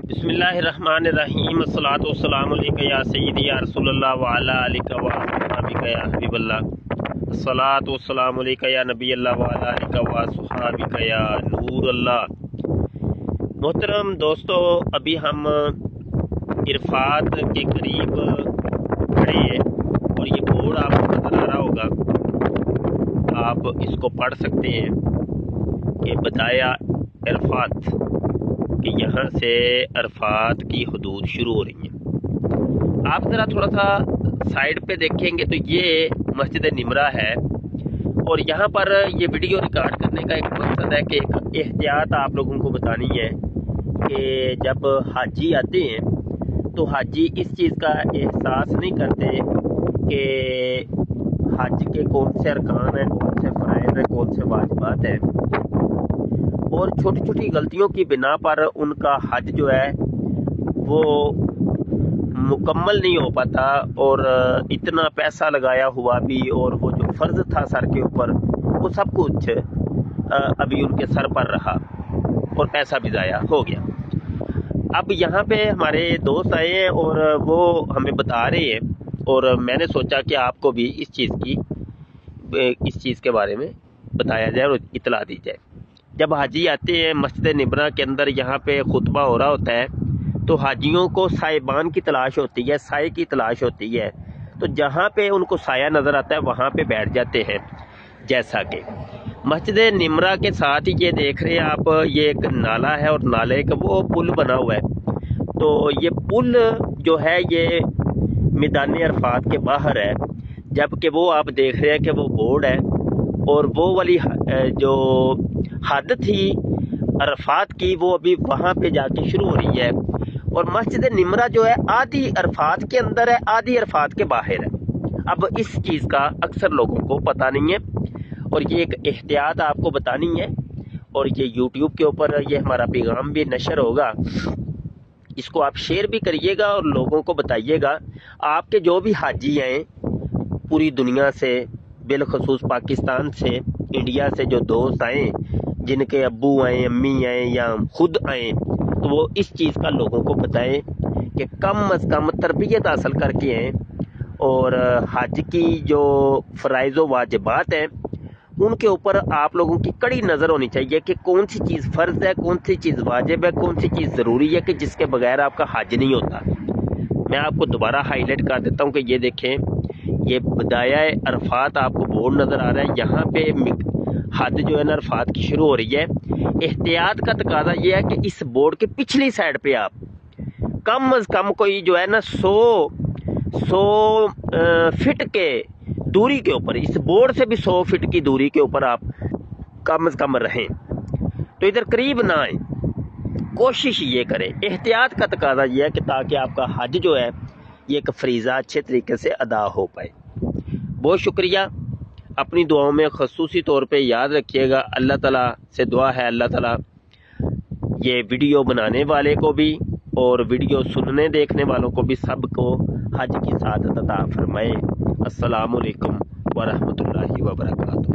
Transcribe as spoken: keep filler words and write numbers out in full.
بسم اللہ الرحمن الرحیم، الصلاۃ والسلام علیک یا سیدی یا رسول اللہ وعلی آلک و اصحابک یا حبیب اللہ، الصلاۃ والسلام علیک یا نبی اللہ وعلی آلک و اصحابک یا نور اللہ۔ محترم دوستو، ابھی ہم عرفات کے قریب کھڑے ہیں اور یہ بورڈ آپ کو نظر آ رہا ہوگا، آپ اس کو پڑھ سکتے ہیں کہ بدایا عرفات، کہ یہاں سے عرفات کی حدود شروع ہو رہی ہیں۔ آپ ذرا تھوڑا سا سائیڈ پہ دیکھیں گے تو یہ مسجد نمرہ ہے، اور یہاں پر یہ ویڈیو ریکارڈ کرنے کا ایک مقصد ہے کہ ایک احتیاط آپ لوگوں کو بتانی ہے کہ جب حاجی آتے ہیں تو حاجی اس چیز کا احساس نہیں کرتے کہ حج کے کون سے ارکان ہیں، کون سے فرائض ہیں، کون سے واجبات ہیں، اور چھوٹی چھوٹی غلطیوں کی بنا پر ان کا حج جو ہے وہ مکمل نہیں ہو پاتا، اور اتنا پیسہ لگایا ہوا بھی اور وہ جو فرض تھا سر کے اوپر وہ سب کچھ ابھی ان کے سر پر رہا اور پیسہ بھی ضائع ہو گیا۔ اب یہاں پہ ہمارے دوست آئے ہیں اور وہ ہمیں بتا رہے ہیں، اور میں نے سوچا کہ آپ کو بھی اس چیز کی اس چیز کے بارے میں بتایا جائے اور اطلاع دی جائے۔ جب حاجی آتے ہیں مسجد نمرہ کے اندر، یہاں پہ خطبہ ہو رہا ہوتا ہے تو حاجیوں کو سائبان کی تلاش ہوتی ہے، سائے کی تلاش ہوتی ہے، تو جہاں پہ ان کو سایہ نظر آتا ہے وہاں پہ بیٹھ جاتے ہیں۔ جیسا کہ مسجد نمرہ کے ساتھ ہی یہ دیکھ رہے ہیں آپ، یہ ایک نالا ہے اور نالے کا وہ پل بنا ہوا ہے، تو یہ پل جو ہے یہ میدان عرفات کے باہر ہے، جبکہ وہ آپ دیکھ رہے ہیں کہ وہ بورڈ ہے، اور وہ والی جو حد تھی عرفات کی وہ ابھی وہاں پہ جا کے شروع ہو رہی ہے، اور مسجد نمرہ جو ہے آدھی عرفات کے اندر ہے، آدھی عرفات کے باہر ہے۔ اب اس چیز کا اکثر لوگوں کو پتہ نہیں ہے، اور یہ ایک احتیاط آپ کو بتانی ہے، اور یہ یوٹیوب کے اوپر یہ ہمارا پیغام بھی نشر ہوگا، اس کو آپ شیئر بھی کریے گا اور لوگوں کو بتائیے گا۔ آپ کے جو بھی حاجی ہیں پوری دنیا سے، بالخصوص پاکستان سے، انڈیا سے جو دوست آئیں، جن کے ابو آئیں، امی آئیں یا خود آئیں، تو وہ اس چیز کا لوگوں کو بتائیں کہ کم از کم تربیت حاصل کر کے آئیں، اور حج کی جو فرائض و واجبات ہیں ان کے اوپر آپ لوگوں کی کڑی نظر ہونی چاہیے کہ کون سی چیز فرض ہے، کون سی چیز واجب ہے، کون سی چیز ضروری ہے کہ جس کے بغیر آپ کا حج نہیں ہوتا۔ میں آپ کو دوبارہ ہائی لائٹ کر دیتا ہوں کہ یہ دیکھیں، یہ بدایا عرفات آپ کو بورڈ نظر آ رہا ہے، یہاں پہ حد جو ہے نا عرفات کی شروع ہو رہی ہے۔ احتیاط کا تقاضا یہ ہے کہ اس بورڈ کے پچھلی سائڈ پہ آپ کم از کم کوئی جو ہے نا سو سو فٹ کے دوری کے اوپر، اس بورڈ سے بھی سو فٹ کی دوری کے اوپر آپ کم از کم رہیں، تو ادھر قریب نہ آئیں، کوشش یہ کریں۔ احتیاط کا تقاضا یہ ہے کہ تاکہ آپ کا حج جو ہے یہ ایک فریضہ اچھے طریقے سے ادا ہو پائے۔ بہت شکریہ، اپنی دعاؤں میں خصوصی طور پہ یاد رکھیے گا۔ اللہ تعالیٰ سے دعا ہے اللہ تعالیٰ یہ ویڈیو بنانے والے کو بھی اور ویڈیو سننے دیکھنے والوں کو بھی سب کو حج کی سعادت عطا فرمائے۔ السلام علیکم ورحمۃ اللہ وبرکاتہ۔